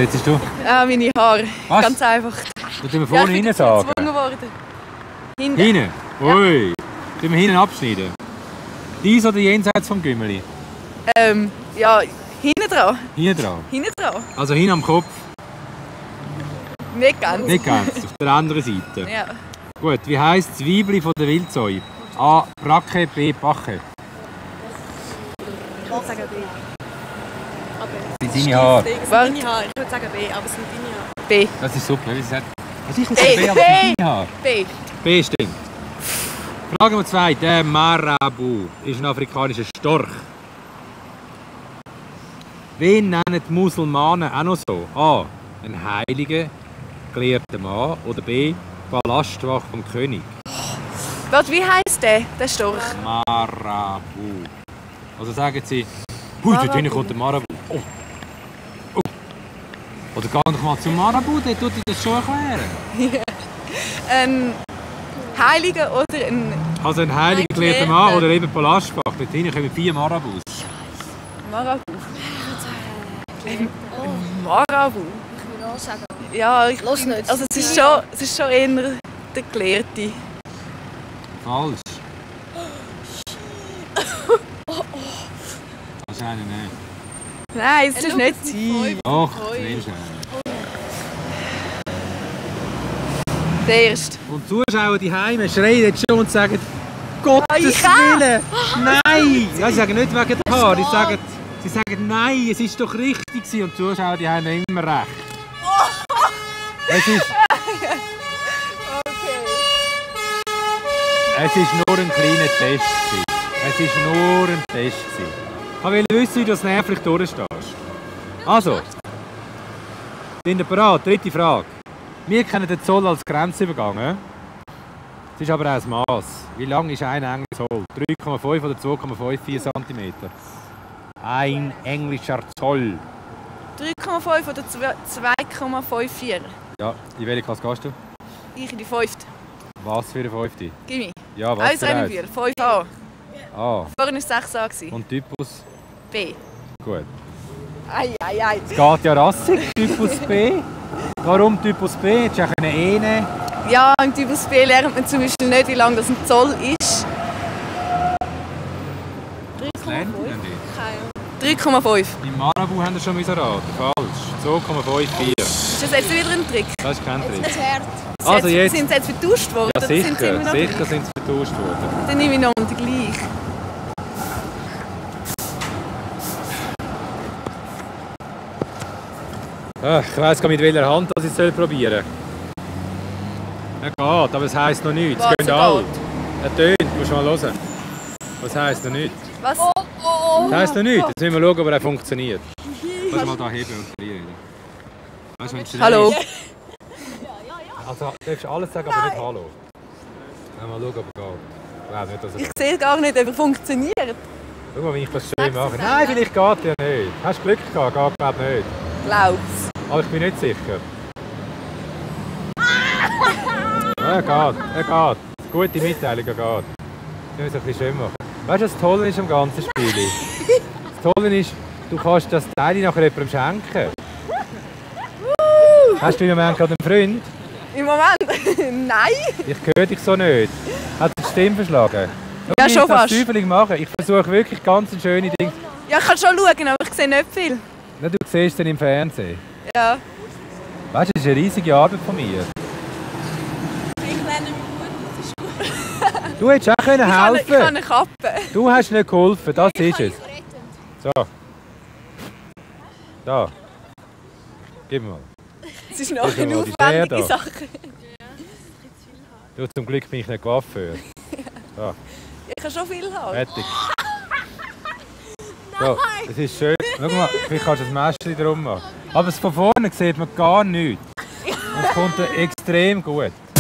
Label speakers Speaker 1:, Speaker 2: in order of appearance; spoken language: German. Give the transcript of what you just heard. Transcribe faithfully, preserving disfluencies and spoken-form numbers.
Speaker 1: setzt du?
Speaker 2: Ah, meine Haare.
Speaker 1: Was?
Speaker 2: Ganz einfach.
Speaker 1: Da tun wir vorne
Speaker 2: ja,
Speaker 1: rein sagen.
Speaker 2: gezwungen worden. Hinten.
Speaker 1: Hinten? Ui. Ja. Tun wir hinten abschneiden? Dies oder jenseits vom Gümmeli?
Speaker 2: Ähm, ja, hinten dran.
Speaker 1: Hinten dran?
Speaker 2: Hinten dran.
Speaker 1: Also hinten am Kopf?
Speaker 2: Nicht ganz.
Speaker 1: Nicht ganz, auf der anderen Seite.
Speaker 2: Ja.
Speaker 1: Gut, wie heisst das Weibli von der Wildzeu? A. Bracke, B. Bache.
Speaker 3: Ich würde sagen B. Aber
Speaker 1: Das sind deine Haare.
Speaker 3: das sind deine Haare. Ich würde sagen B, aber es sind deine Haare.
Speaker 2: B.
Speaker 1: Das ist super. Wie sagt was ist denn
Speaker 2: B,
Speaker 1: B, aber
Speaker 2: B.
Speaker 1: das sind deine Haare?
Speaker 2: B.
Speaker 1: B stimmt. Frage Nummer zwei. Der Marabu ist ein afrikanischer Storch. Wen nennen die Musulmanen auch noch so? A. Ein heiliger, gelehrter Mann. Oder B. Palastwache vom König.
Speaker 2: Warte, wie heisst der, der Storch?
Speaker 1: Marabu. Also sagen sie, hui, dort hinten kommt der Marabu. Oh. Oh. Oder geh doch mal zum Marabu, der tut dir das schon erklären.
Speaker 2: Ein Heiliger oder ein
Speaker 1: Also ein heiliger, gelehrter Mann oder eben Palastwache. Dort hinten kommen vier Marabus.
Speaker 2: Marabu? Ein Marabu?
Speaker 3: Ich würde auch sagen.
Speaker 2: Ja, ich
Speaker 3: Los nicht.
Speaker 2: Also es ist schon, es ist schon eher der Gelehrte.
Speaker 1: Falsch. Wahrscheinlich nicht.
Speaker 2: Nein, es ist nicht sein.
Speaker 1: Doch, das willst du.
Speaker 2: Der Erste.
Speaker 1: Und die Zuschauer die Heime schreien jetzt schon und sagen, Gottes
Speaker 2: ich auch.
Speaker 1: Willen! Nein! Ja, sie sagen nicht wegen der Haare, sie sagen, sie sagen nein, es ist doch richtig gewesen. Und die Zuschauer die haben immer recht. Es ist,
Speaker 2: Okay.
Speaker 1: es ist nur ein kleiner Test gewesen. Es ist nur ein Test gewesen. Ich will wissen, wie du das nervlich durchstehst. Also, sind ihr bereit? Dritte Frage. Wir kennen den Zoll als Grenzübergang. Eh? Es ist aber auch ein Maß. Wie lang ist ein englischer Zoll? drei Komma fünf oder zwei Komma vierundfünfzig Zentimeter? Ein englischer Zoll.
Speaker 2: drei Komma fünf oder zwei Komma vierundfünfzig?
Speaker 1: Ja, in welche Klasse gehst du?
Speaker 2: Ich in die fünfte.
Speaker 1: Was für eine fünfte?
Speaker 2: Gib mir.
Speaker 1: Ja, was
Speaker 2: eins
Speaker 1: für eine?
Speaker 2: vier, fünf A.
Speaker 1: A.
Speaker 2: Vorhin war es sechs A. gewesen.
Speaker 1: Und Typus?
Speaker 2: B.
Speaker 1: Gut.
Speaker 2: Ei, ei, ei.
Speaker 1: Es geht ja rassig, Typus B. Warum Typus B? Hättest du auch eine E nehmen?
Speaker 2: Ja, im Typus B lernt man zum Beispiel nicht, wie lang das ein Zoll ist.
Speaker 1: Was lernt ihr denn nicht?
Speaker 2: drei Komma fünf.
Speaker 1: Im Marabu haben wir schon müssen raten. Falsch. zwei Komma fünfundfünfzig.
Speaker 2: Ist das jetzt wieder ein Trick?
Speaker 1: Das ist kein Trick.
Speaker 3: Das Herd.
Speaker 1: Also jetzt.
Speaker 2: Sind sie jetzt vertauscht worden?
Speaker 1: Ja,
Speaker 2: oder sind sie immer
Speaker 1: sicher.
Speaker 2: noch
Speaker 1: Sicher
Speaker 2: gleich?
Speaker 1: sind sie vertauscht worden.
Speaker 2: Dann nehme ich noch den gleich.
Speaker 1: Ach, ich weiss gar nicht, mit welcher Hand dass ich es probieren soll. Ja, geht, aber es heisst noch nichts. Es
Speaker 2: Was,
Speaker 1: gehen
Speaker 2: so
Speaker 1: alle.
Speaker 2: geht?
Speaker 1: Er tönt, musst du mal hören. Was heisst noch nichts?
Speaker 2: Was?
Speaker 1: Das heisst noch nichts. Jetzt müssen wir schauen, ob er funktioniert. Kannst du mal da heben und verlieren. Weißt du, wenn du
Speaker 2: Hallo?
Speaker 1: Also, du darfst alles sagen, aber nicht Hallo. Ja, mal schauen, ob er geht. Ich glaube nicht, dass er
Speaker 2: Ich sehe gar nicht, ob er funktioniert.
Speaker 1: Schau mal, wie ich das schön mache. Nein, vielleicht geht er nicht. Hast du Glück gehabt? Geht glaube nicht.
Speaker 2: Glaub's.
Speaker 1: Aber ich bin nicht sicher. Ja, er geht. Er geht. Gute Mitteilung, er geht. Ich muss es ein bisschen schön machen. Weißt du, was das Tolle ist am ganzen Spiel? Das Tolle ist, du kannst das Teil nachher jemandem schenken. Hast du im Moment gerade einen Freund?
Speaker 2: Im Moment? Nein.
Speaker 1: Ich höre dich so nicht. Hat die Stimme verschlagen? Schau,
Speaker 2: Ja,
Speaker 1: wie
Speaker 2: schon
Speaker 1: ich das
Speaker 2: fast.
Speaker 1: Zwiebelig mache. Ich versuche wirklich ganz schöne Dinge.
Speaker 2: Ja, ich kann schon schauen, aber ich sehe nicht viel.
Speaker 1: Na, du siehst es im Fernsehen.
Speaker 2: Ja.
Speaker 1: Weißt du, das ist eine riesige Arbeit von mir.
Speaker 3: Ich lerne mich gut, das ist gut.
Speaker 1: Du hättest auch können
Speaker 2: Ich habe ich
Speaker 1: helfen
Speaker 2: habe eine Kappe.
Speaker 1: Du hast nicht geholfen, das ist es.
Speaker 3: Rettend.
Speaker 1: So. Da. Gib mir mal.
Speaker 2: Es ist noch
Speaker 1: Schau
Speaker 2: eine
Speaker 1: mal, die ist der
Speaker 2: aufwendige
Speaker 1: da.
Speaker 2: Sache.
Speaker 1: Du, zum Glück bin ich nicht Coiffeur. So,
Speaker 2: Ich kann schon viel haben.
Speaker 1: fertig. So, das ist schön. Schau mal, vielleicht kannst du das Mäschchen drum machen. Aber von vorne sieht man gar nichts. Und es kommt extrem gut.